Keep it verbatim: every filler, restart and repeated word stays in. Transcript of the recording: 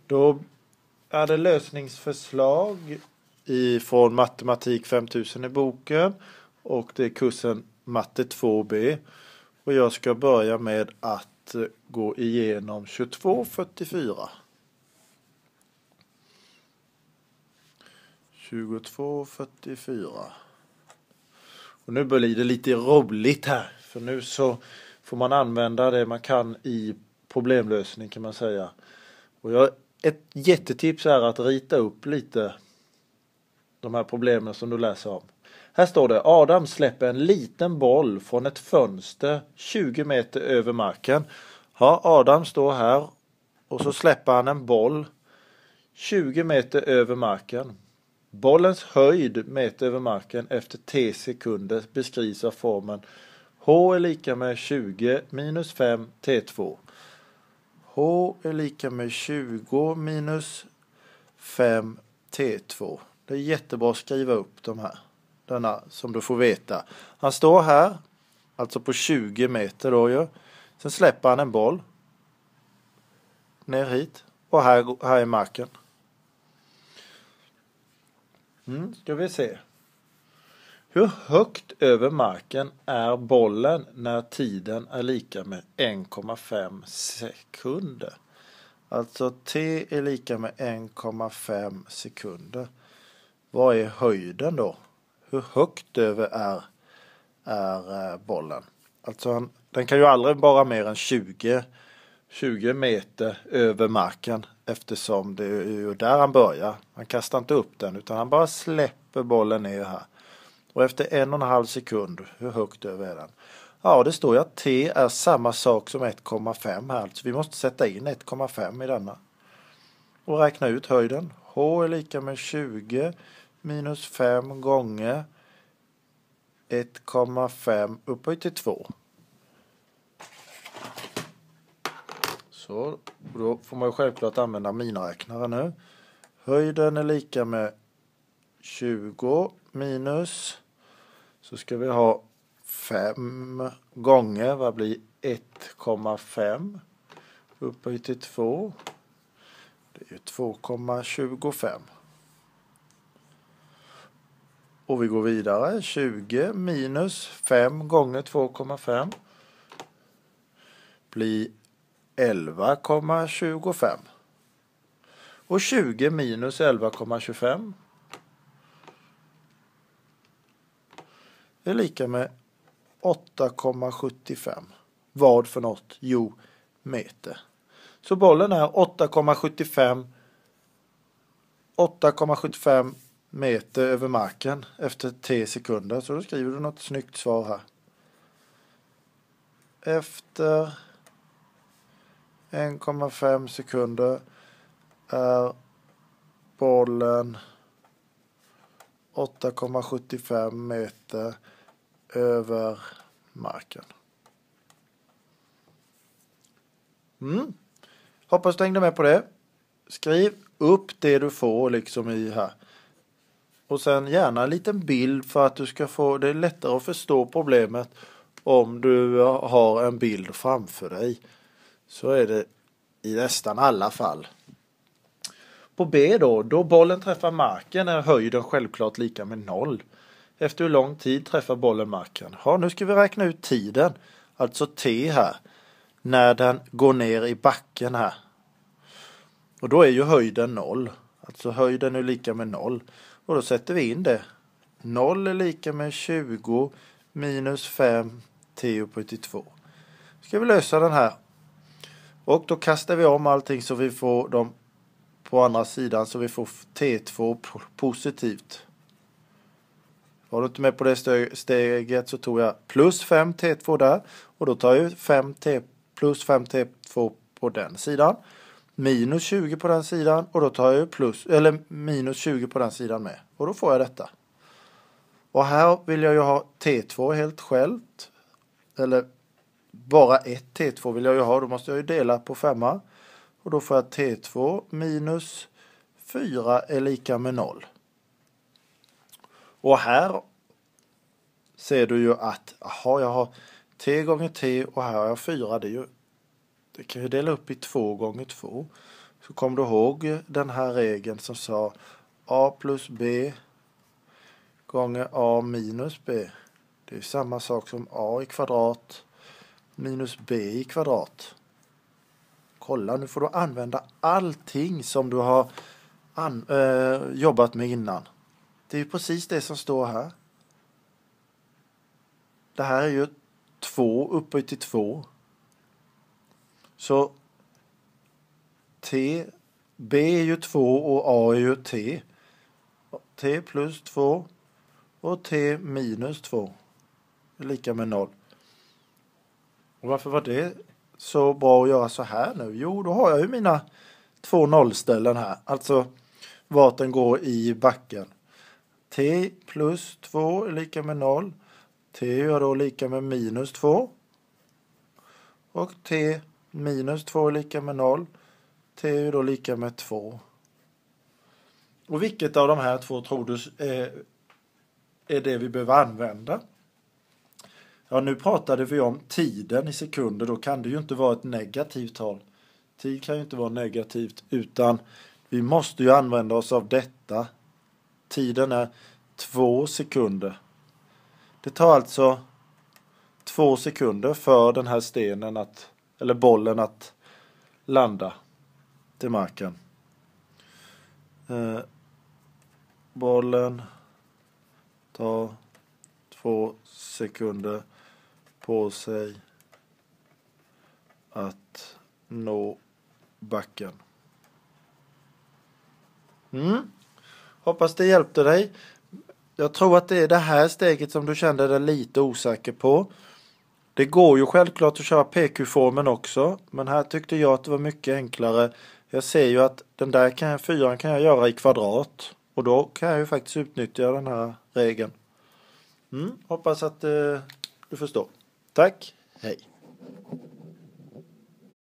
Då är det lösningsförslag från matematik femtusen i boken och det är kursen matte två B. Och jag ska börja med att gå igenom tjugotvå fyrtiofyra. tjugotvå fyrtiofyra. Och nu blir det lite roligt här. För nu så får man använda det man kan i problemlösning, kan man säga. Och jag, ett jättetips är att rita upp lite de här problemen som du läser om. Här står det: Adam släpper en liten boll från ett fönster tjugo meter över marken. Ja, Adam står här och så släpper han en boll tjugo meter över marken. Bollens höjd meter över marken efter t sekunder beskrivs av formen H är lika med tjugo minus fem T två. H är lika med tjugo minus fem T två. Det är jättebra att skriva upp de här. Denna som du får veta. Han står här, alltså på tjugo meter då ju. Sen släpper han en boll ner hit och här, här är marken. Mm, ska vi se. Hur högt över marken är bollen när tiden är lika med en komma fem sekunder? Alltså t är lika med en komma fem sekunder. Vad är höjden då? Hur högt över är, är bollen? Alltså han, den kan ju aldrig vara mer än tjugo, tjugo meter över marken, eftersom det är ju där han börjar. Han kastar inte upp den utan han bara släpper bollen ner här. Och efter en och en halv sekund, hur högt över är den? Ja, det står ju att t är samma sak som ett komma fem här. Så vi måste sätta in ett komma fem i denna. Och räkna ut höjden. H är lika med tjugo minus fem gånger ett komma fem upphöjt till två. Så då får man ju självklart använda miniräknare nu. Höjden är lika med tjugo minus, så ska vi ha fem gånger, vad blir ett komma fem upphöjt till två. Det är ju två komma tjugofem. Och vi går vidare. tjugo minus fem gånger två komma fem blir elva komma tjugofem. Och tjugo minus elva komma tjugofem är lika med åtta komma sjuttiofem. Vad för något? Jo, meter. Så bollen är åtta komma sjuttiofem åtta komma sjuttiofem meter över marken efter t sekunder. Så då skriver du något snyggt svar här. Efter en komma fem sekunder är bollen åtta komma sjuttiofem meter över marken. Mm. Hoppas du hängde med på det. Skriv upp det du får liksom i här. Och sen gärna en liten bild för att du ska få, det är lättare att förstå problemet om du har en bild framför dig. Så är det i nästan alla fall. På B då, då bollen träffar marken är höjden självklart lika med noll. Efter hur lång tid träffar bollen marken? Ja, nu ska vi räkna ut tiden. Alltså t här. När den går ner i backen här. Och då är ju höjden noll. Alltså höjden är lika med noll. Och då sätter vi in det. noll är lika med tjugo minus fem t upphöjt till två. Ska vi lösa den här. Och då kastar vi om allting så vi får dem på andra sidan så vi får t två positivt. Var du inte med på det steget så tog jag plus fem t två där. Och då tar jag fem t plus fem t två på den sidan. Minus tjugo på den sidan. Och då tar jag plus, eller minus tjugo på den sidan med. Och då får jag detta. Och här vill jag ju ha t två helt självt. Eller bara ett t två vill jag ju ha. Då måste jag ju dela på femma. Och då får jag t två minus fyra är lika med noll. Och här ser du ju att aha, jag har t gånger t och här har jag fyra. Det, är ju, det kan ju dela upp i två gånger två. så kom du ihåg den här regeln som sa a plus b gånger a minus b. Det är samma sak som a i kvadrat minus b i kvadrat. Kolla, nu får du använda allting som du har an, äh, jobbat med innan. Det är ju precis det som står här. Det här är ju två upphöjt till två. Så t, b är ju två och a är ju t. T plus två och t minus två är lika med noll. Och varför var det så bra att göra så här nu? Jo, då har jag ju mina två nollställen här. Alltså vart den går i backen. T plus två är lika med noll. T är då lika med minus två. Och t minus två är lika med noll. T är då lika med två. Och vilket av de här två tror du är, är det vi behöver använda? Ja, nu pratade vi om tiden i sekunder. Då kan det ju inte vara ett negativt tal. Tid kan ju inte vara negativt, utan vi måste ju använda oss av detta. Tiden är två sekunder. Det tar alltså två sekunder för den här stenen att, eller bollen att landa till marken. Eh, bollen tar två sekunder på sig att nå backen. Mm. Hoppas det hjälpte dig. Jag tror att det är det här steget som du kände dig lite osäker på. Det går ju självklart att köra P Q-formen också, men här tyckte jag att det var mycket enklare. Jag ser ju att den där kan jag, fyran kan jag göra i kvadrat, och då kan jag ju faktiskt utnyttja den här regeln. Mm. Hoppas att eh, du förstår. Tack, hej.